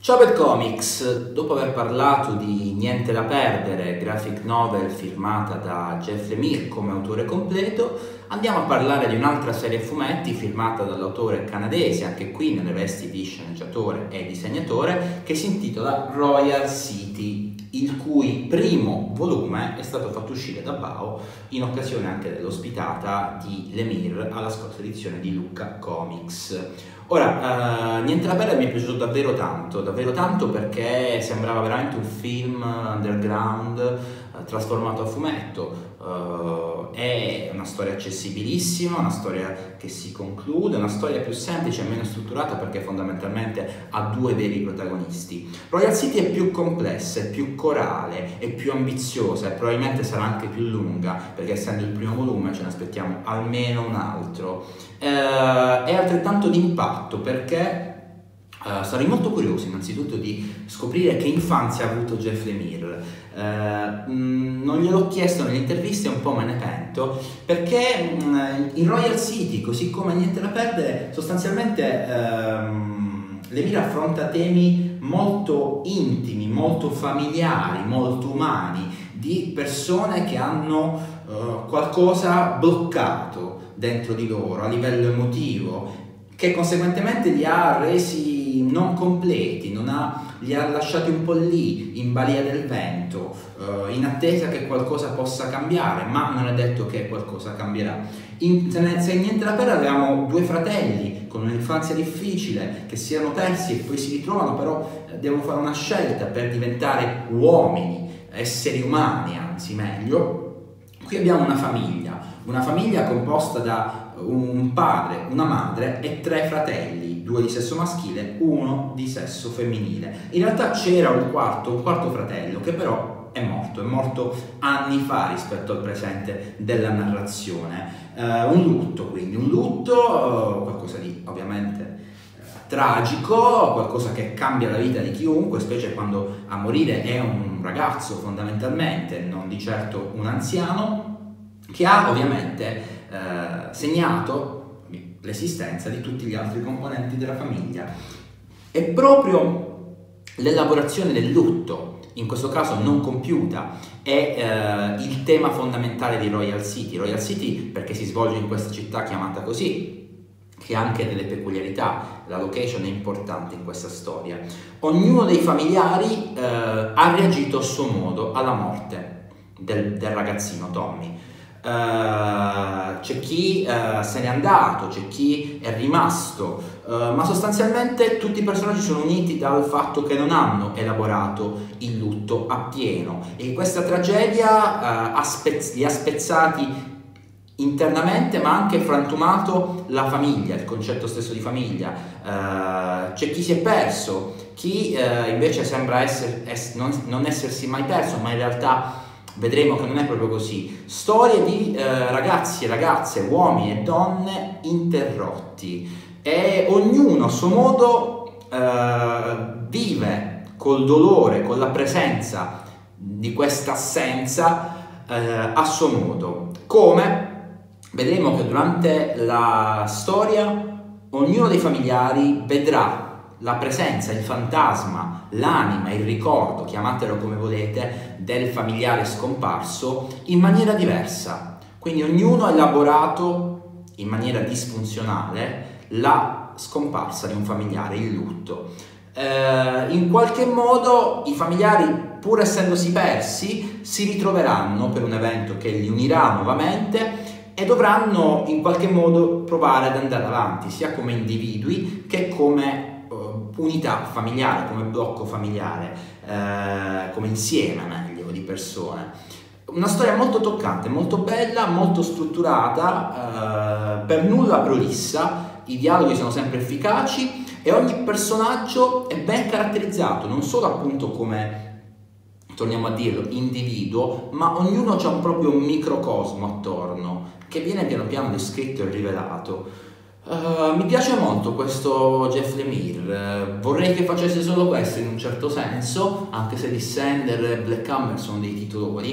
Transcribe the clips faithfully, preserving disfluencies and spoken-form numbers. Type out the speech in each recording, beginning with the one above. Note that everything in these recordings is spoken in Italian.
Ciao Bad Comics, dopo aver parlato di Niente da perdere, graphic novel firmata da Jeff Lemire come autore completo, andiamo a parlare di un'altra serie a fumetti firmata dall'autore canadese, anche qui nelle vesti di sceneggiatore e disegnatore, che si intitola Royal City, il cui primo volume è stato fatto uscire da Bao in occasione anche dell'ospitata di Lemire alla scorsa edizione di Lucca Comics. Ora, uh, Niente da perdere mi è piaciuto davvero tanto, davvero tanto perché sembrava veramente un film underground uh, trasformato a fumetto. Uh, è una storia accessibilissima, una storia che si conclude, una storia più semplice e meno strutturata perché fondamentalmente ha due veri protagonisti. Royal City è più complessa, è più corale, è più ambiziosa e probabilmente sarà anche più lunga perché essendo il primo volume ce ne aspettiamo almeno un altro. Uh, è altrettanto d'impatto perché Uh, sarei molto curioso innanzitutto di scoprire che infanzia ha avuto Jeff Lemire. Uh, mh, non gliel'ho chiesto nelle interviste, un po' me ne pento, perché mh, in Royal City, così come Niente da perdere, sostanzialmente uh, Lemire affronta temi molto intimi, molto familiari, molto umani, di persone che hanno uh, qualcosa bloccato dentro di loro a livello emotivo, che conseguentemente li ha resi non completi, non ha, li ha lasciati un po' lì, in balia del vento, eh, in attesa che qualcosa possa cambiare, ma non è detto che qualcosa cambierà. In, se, ne, se Niente da perdere avevamo due fratelli con un'infanzia difficile, che si erano persi e poi si ritrovano, però eh, devono fare una scelta per diventare uomini, esseri umani, anzi meglio. Qui abbiamo una famiglia, una famiglia composta da un padre, una madre e tre fratelli, due di sesso maschile, uno di sesso femminile. In realtà c'era un quarto, un quarto fratello che però è morto, è morto anni fa rispetto al presente della narrazione. Uh, un lutto, quindi un lutto, uh, qualcosa di ovviamente uh, tragico, qualcosa che cambia la vita di chiunque, specie quando a morire è un ragazzo fondamentalmente, non di certo un anziano, che ha ovviamente eh, segnato l'esistenza di tutti gli altri componenti della famiglia. E proprio l'elaborazione del lutto, in questo caso non compiuta, è eh, il tema fondamentale di Royal City. Royal City perché si svolge in questa città chiamata così, che ha anche delle peculiarità, la location è importante in questa storia. Ognuno dei familiari eh, ha reagito a suo modo alla morte del, del ragazzino Tommy. Uh, c'è chi uh, se n'è andato, c'è chi è rimasto, uh, ma sostanzialmente tutti i personaggi sono uniti dal fatto che non hanno elaborato il lutto appieno e questa tragedia uh, ha spez- li ha spezzati internamente, ma anche frantumato la famiglia, il concetto stesso di famiglia. Uh, c'è chi si è perso, chi uh, invece sembra essere, ess- non, non essersi mai perso, ma in realtà vedremo che non è proprio così. Storie di eh, ragazzi e ragazze, uomini e donne interrotti e ognuno a suo modo eh, vive col dolore, con la presenza di questa assenza eh, a suo modo. Come vedremo che durante la storia ognuno dei familiari vedrà la presenza, il fantasma, l'anima, il ricordo, chiamatelo come volete, del familiare scomparso in maniera diversa. Quindi ognuno ha elaborato in maniera disfunzionale la scomparsa di un familiare, il lutto. Eh, in qualche modo i familiari, pur essendosi persi, si ritroveranno per un evento che li unirà nuovamente e dovranno in qualche modo provare ad andare avanti, sia come individui che come unità familiare, come blocco familiare, eh, come insieme meglio di persone. Una storia molto toccante, molto bella, molto strutturata, eh, per nulla prolissa, i dialoghi sono sempre efficaci e ogni personaggio è ben caratterizzato, non solo appunto come, torniamo a dirlo, individuo, ma ognuno ha un proprio microcosmo attorno che viene piano piano descritto e rivelato. Uh, mi piace molto questo Jeff Lemire, uh, vorrei che facesse solo questo in un certo senso, anche se Dissender e Black Hammer sono dei titoloni,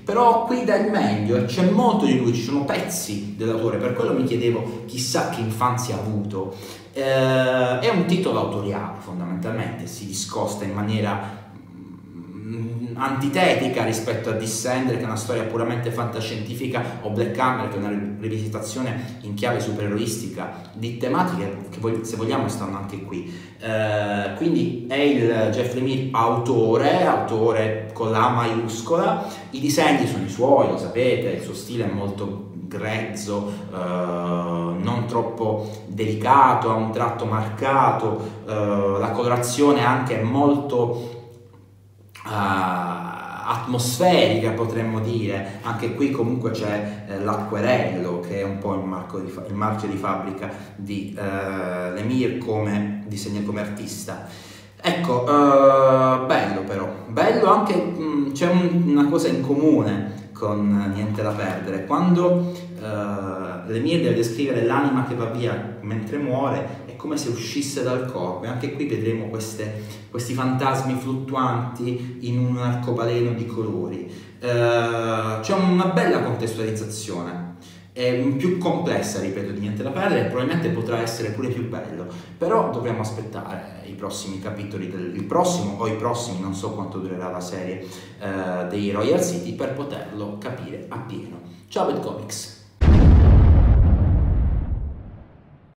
però qui dà il meglio e c'è molto di lui, ci sono pezzi dell'autore, per quello mi chiedevo chissà che infanzia ha avuto. Eh, è un titolo autoriale fondamentalmente, si discosta in maniera antitetica rispetto a Descender, che è una storia puramente fantascientifica, o Black Hammer, che è una rivisitazione in chiave supereroistica di tematiche che, se vogliamo, stanno anche qui. Eh, quindi è il Jeff Lemire autore, autore con la A maiuscola. I disegni sono i suoi, lo sapete, il suo stile è molto grezzo, eh, non troppo delicato, ha un tratto marcato, eh, la colorazione anche è molto Uh, atmosferica, potremmo dire. Anche qui comunque c'è eh, l'acquerello, che è un po' il, marco di il marchio di fabbrica di uh, Lemire come disegno, come artista. Ecco, uh, bello però, bello anche, c'è un, una cosa in comune con Niente da perdere. Quando uh, Lemire deve descrivere l'anima che va via mentre muore, è come se uscisse dal corpo, e anche qui vedremo queste, questi fantasmi fluttuanti in un arcobaleno di colori. Uh, c'è una bella contestualizzazione, è più complessa, ripeto, di Niente da perdere, e probabilmente potrà essere pure più bello, però dobbiamo aspettare i prossimi capitoli, del, il prossimo o i prossimi, non so quanto durerà la serie uh, dei Royal City, per poterlo capire appieno. Ciao Bad Comics!